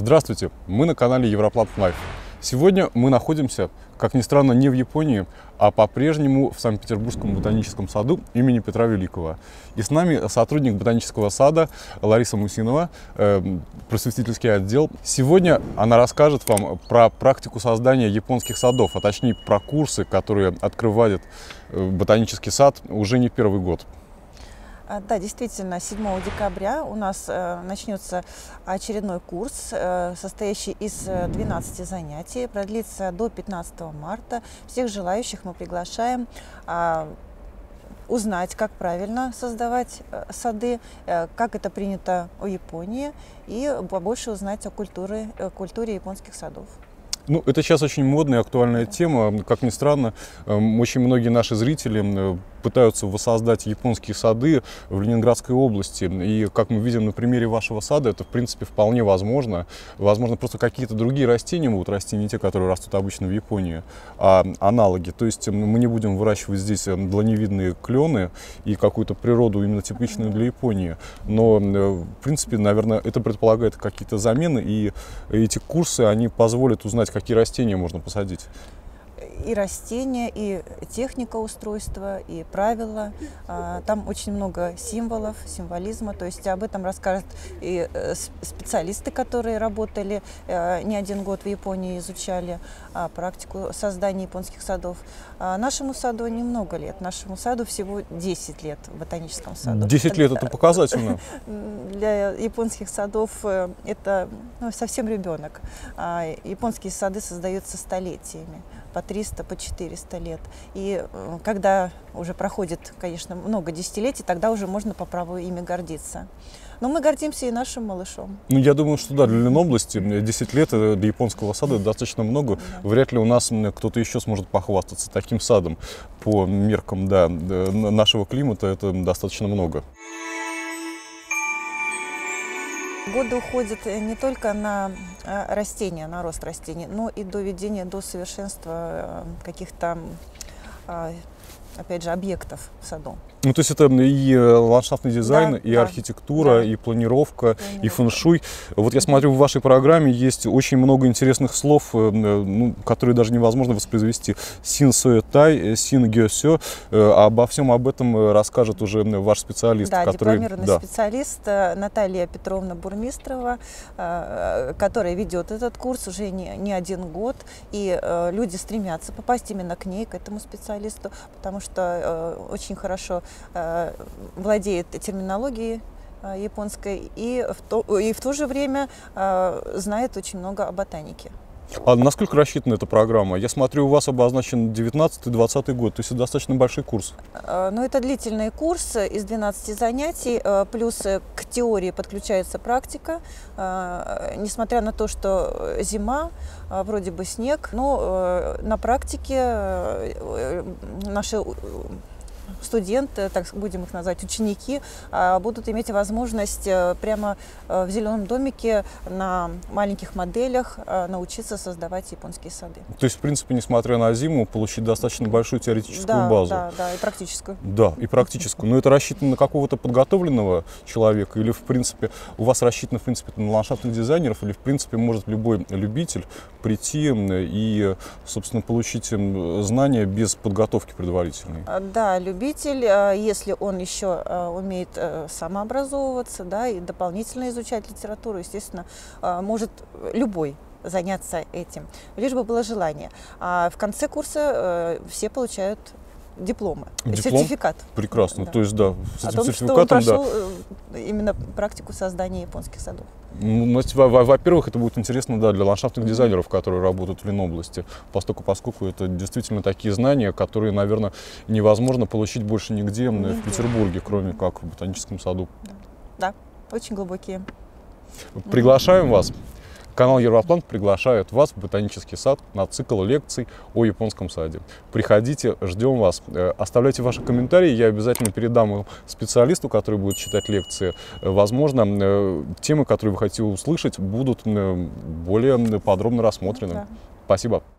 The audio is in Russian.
Здравствуйте, мы на канале Европлант Лайф. Сегодня мы находимся, как ни странно, не в Японии, а по-прежнему в Санкт-Петербургском ботаническом саду имени Петра Великого. И с нами сотрудник ботанического сада Лариса Мусинова, просветительский отдел. Сегодня она расскажет вам про практику создания японских садов, а точнее про курсы, которые открывает ботанический сад уже не первый год. Да, действительно, 7 декабря у нас начнется очередной курс, состоящий из 12 занятий, продлится до 15 марта. Всех желающих мы приглашаем узнать, как правильно создавать сады, как это принято в Японии, и побольше узнать о культуре японских садов. Ну, это сейчас очень модная и актуальная тема. Как ни странно, очень многие наши зрители пытаются воссоздать японские сады в Ленинградской области. И, как мы видим на примере вашего сада, это, в принципе, вполне возможно. Возможно, просто какие-то другие растения могут расти, не те, которые растут обычно в Японии, а аналоги. То есть мы не будем выращивать здесь дланевидные клены и какую-то природу именно типичную для Японии. Но, в принципе, наверное, это предполагает какие-то замены, и эти курсы, они позволят узнать, какие растения можно посадить. И растения, и техника устройства, и правила. Там очень много символов, символизма. То есть об этом расскажут и специалисты, которые работали не один год в Японии, изучали практику создания японских садов. Нашему саду немного лет. Нашему саду всего 10 лет в ботаническом саду. 10 лет – это показательно. Для японских садов это совсем ребенок. Японские сады создаются столетиями. По 300, по 400 лет. И когда уже проходит, конечно, много десятилетий, тогда уже можно по праву ими гордиться. Но мы гордимся и нашим малышом. Ну, я думаю, что да, для Ленобласти 10 лет для японского сада достаточно много. Да. Вряд ли у нас кто-то еще сможет похвастаться таким садом. По меркам нашего климата это достаточно много. Годы уходят не только на растения, на рост растений, но и доведение до совершенства каких-то, опять же, объектов в саду. Ну, то есть это и ландшафтный дизайн, и архитектура, и планировка, и фэн-шуй. Вот я смотрю, в вашей программе есть очень много интересных слов, которые даже невозможно воспроизвести. Син-сое-тай, син-гё-сё. Обо всем об этом расскажет уже ваш специалист. Да, дипломированный специалист Наталья Петровна Бурмистрова, которая ведет этот курс уже не один год. И люди стремятся попасть именно к ней, к этому специалисту, потому что очень хорошо владеет терминологией японской и в то же время знает очень много о ботанике. А насколько рассчитана эта программа? Я смотрю, у вас обозначен 19-20 год, то есть это достаточно большой курс. Ну, это длительный курс из 12 занятий, плюс к теории подключается практика. Несмотря на то, что зима, вроде бы снег, но на практике наши студенты, так будем их назвать, ученики, будут иметь возможность прямо в зеленом домике на маленьких моделях научиться создавать японские сады. То есть, в принципе, несмотря на зиму, получить достаточно большую теоретическую базу. Да, и практическую. Да, и практическую. Но это рассчитано на какого-то подготовленного человека или, в принципе, у вас рассчитано, в принципе, на ландшафтных дизайнеров, или, в принципе, может любой любитель прийти и, собственно, получить знания без подготовки предварительной? Да, любитель, если он еще умеет самообразовываться, да, и дополнительно изучать литературу, естественно, может любой заняться этим, лишь бы было желание. А в конце курса все получают дипломы, сертификат. Прекрасно. Да. То есть, да, с этим сертификатом, что он прошел именно практику создания японских садов. Ну, во-первых, это будет интересно, да, для ландшафтных дизайнеров, которые работают в Ленобласти, поскольку это действительно такие знания, которые, наверное, невозможно получить больше нигде в Петербурге, кроме как в ботаническом саду. Да, очень глубокие. Приглашаем вас. Канал Европлант приглашает вас в ботанический сад на цикл лекций о японском саде. Приходите, ждем вас. Оставляйте ваши комментарии, я обязательно передам специалисту, который будет читать лекции. Возможно, темы, которые вы хотите услышать, будут более подробно рассмотрены. Да. Спасибо.